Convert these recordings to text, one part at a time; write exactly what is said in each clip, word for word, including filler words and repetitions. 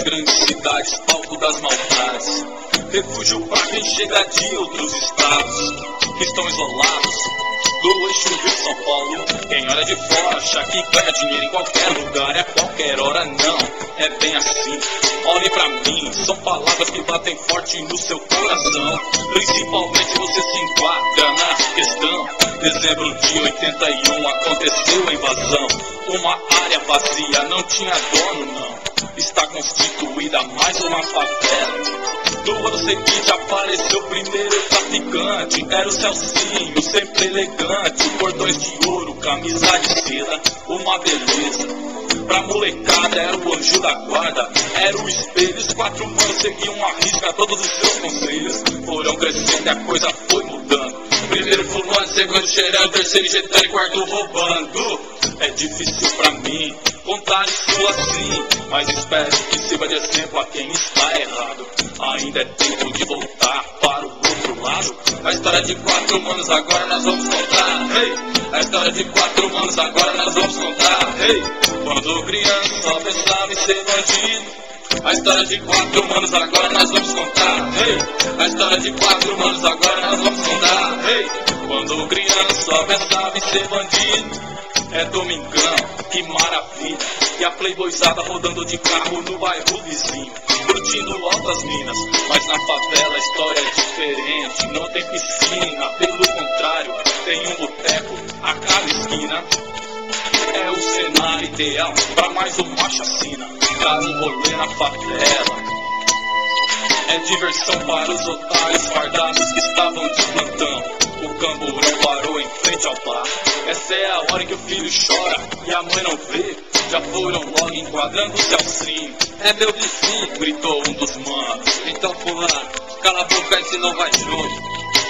grandes cidades, palco das maldades, refúgio pra quem chega de outros estados que estão isolados do eixo Rio-São Paulo. Quem olha de fora acha que ganha dinheiro em qualquer lugar, é a qualquer hora, não, é bem assim. Olhe pra mim, são palavras que batem forte no seu coração, principalmente você se enquadra na questão. Dezembro de oitenta e um aconteceu a invasão, uma área vazia, não tinha dono não, está constituída mais uma favela. No ano seguinte apareceu o primeiro traficante, era o Celcinho, sempre elegante, cordões de ouro, camisa de seda, uma beleza. Pra molecada era o anjo da guarda, era o espelho, os quatro manos seguiam a risca todos os seus conselhos. Foram crescendo e a coisa foi mudando, primeiro fumando, segundo cheirando, terceiro injetando e quarto roubando. É difícil pra mim contar isso assim, mas espero que sirva de exemplo a quem está errado. Ainda é tempo de voltar para o outro lado. A história de quatro manos agora nós vamos contar, hey! A história de quatro manos agora nós vamos contar, hey! Quando criança só pensava em ser bandido. A história de quatro manos agora nós vamos contar, hey! A história de quatro manos agora nós vamos contar, hey! Quando criança só pensava em ser bandido. É domingão, que maravilha, e a playboyzada rodando de carro no bairro vizinho, curtindo altas minas. Mas na favela a história é diferente, não tem piscina, pelo contrário, tem um boteco a cada esquina. É o cenário ideal pra mais uma chacina, pra um rolê na favela. É diversão para os otários fardados que estavam de plantão. O camburão parou em frente ao bar. Essa é a hora que o filho chora e a mãe não vê. Já foram logo enquadrando o Celcinho. É meu vizinho, gritou um dos manos. Então fulano, cala a boca e se não vai junto.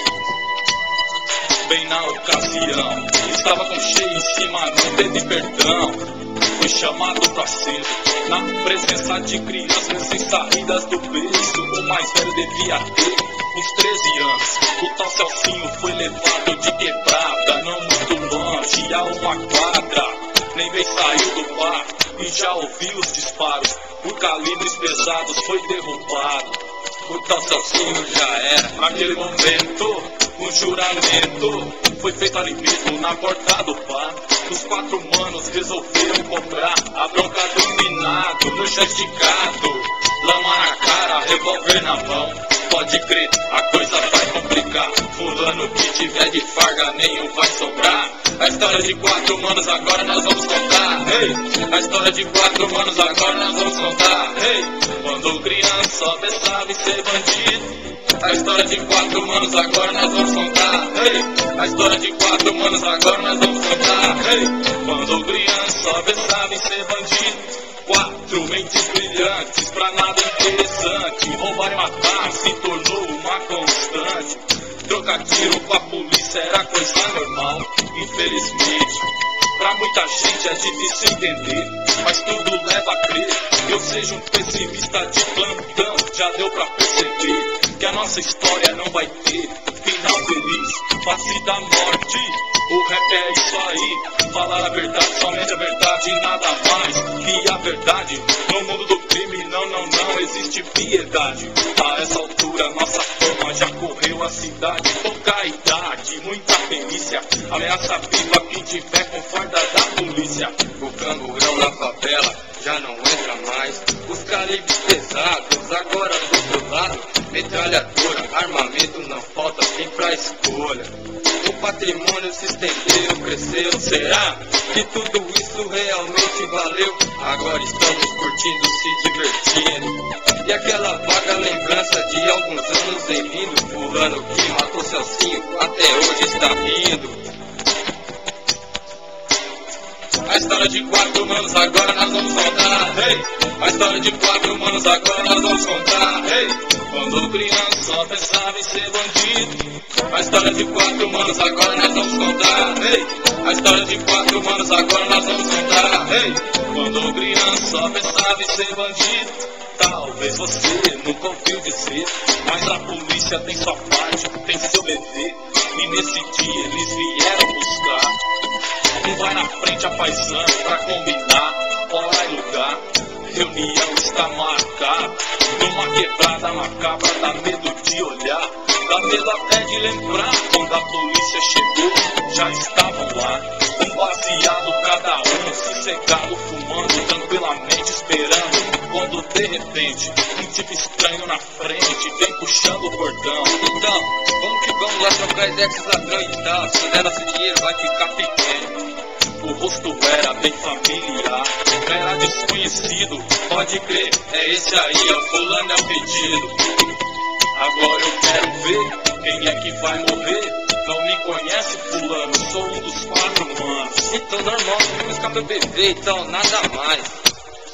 Bem na ocasião, estava com cheio em cima, não teve perdão. Foi chamado pra cedo, na presença de crianças sem saídas do berço. O mais velho devia ter uns treze anos. O tal Celcinho foi levado de quebrada, não muito longe, a uma quadra. Nem bem saiu do bar e já ouviu os disparos. Por calibres pesados foi derrubado. O tal Celcinho já era, naquele momento, um juramento foi feito ali mesmo na porta do bar. Os quatro manos resolveram cobrar a bronca do minado no chão esticado, lama na cara, revólver na mão. Pode crer, a coisa vai complicar. Fulano que tiver de farga, nenhum vai sobrar. A história de quatro manos agora nós vamos contar, hey! A história de quatro manos agora nós vamos contar, hey! Quando criança só pensava em ser bandido. A história de quatro manos agora nós vamos contar, hey! A história de quatro manos agora nós vamos contar, hey! Quando criança só pensava em ser bandido. Quatro mentes brilhantes, pra nada interessante. Roubar e matar se tornou uma constante. Trocar tiro com a polícia era coisa normal. Infelizmente, pra muita gente é difícil entender, mas tudo leva a crer que eu seja um pessimista de plantão. Já deu pra perceber que a nossa história não vai ter final feliz, face da morte. O rap é isso aí, falar a verdade, somente a verdade e nada mais que a verdade. No mundo do crime, não, não, não existe piedade. A essa altura, nossa fama já correu a cidade. Pouca idade, muita perícia, ameaça viva quem tiver com farda da polícia. O camburão da favela já não entra mais. Os calibres pesados, agora do outro lado. Metralhadora, armamento não falta, tem pra escolha. O patrimônio se estendeu, cresceu. Será que tudo isso realmente valeu? Agora estamos curtindo, se divertindo. E aquela vaga lembrança de alguns anos em vindo. Fulano que matou Celcinho, até hoje está rindo. A história de quatro manos agora nós vamos contar, hey! A história de quatro manos agora nós vamos contar, hey! Quando criança só pensava em ser bandido. A história de quatro manos agora nós vamos contar, hey! A história de quatro manos agora nós vamos contar, hey! Quando criança só pensava em ser bandido. Talvez você nunca ouviu dizer, mas a polícia tem sua parte, tem seu dever. E nesse dia eles vieram buscar. Um vai na frente apaisando pra combinar hora e lugar. Reunião está marcado numa quebrada macabra, dá medo de olhar, dá medo até de lembrar. Quando a polícia chegou, já estavam lá, um baseado cada um, sossegado, fumando, tranquilamente esperando. Quando de repente, um tipo estranho na frente vem puxando o portão. Então, vamos que vamos lá trocar ideia com esses ladrões e tal. Se der nosso dinheiro vai ficar pequeno. O rosto era bem familiar, era desconhecido, pode crer, é esse aí, é o fulano, é o pedido. Agora eu quero ver quem é que vai morrer. Não me conhece, fulano, sou um dos quatro manos. Então normal, vamos ficar meu bebê, então nada mais.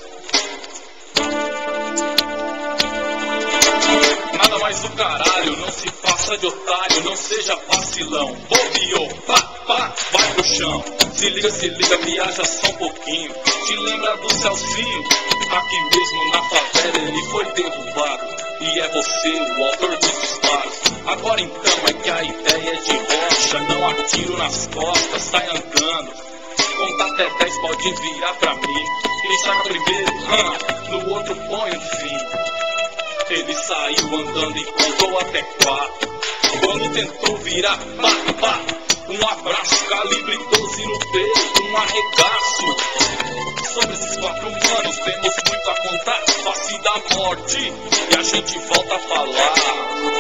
Nada mais do caralho, não se faça de otário, não seja vacilão. Bobeou, pá, pá, vai pro chão. Se liga, se liga, viaja só um pouquinho. Te lembra do Celcinho? Aqui mesmo na favela ele foi derrubado. E é você o autor dos disparos. Agora então é que a ideia é de rocha. Não atiro nas costas, sai andando. Conta até dez, pode virar pra mim. Quem saca primeiro, hum, no outro põe um fim. Ele saiu andando e contou até quatro. Quando tentou virar, pá, pá, um abraço, calibre doze no peito, um arregaço. Sobre esses quatro manos temos muito a contar. Face da morte, e a gente volta a falar.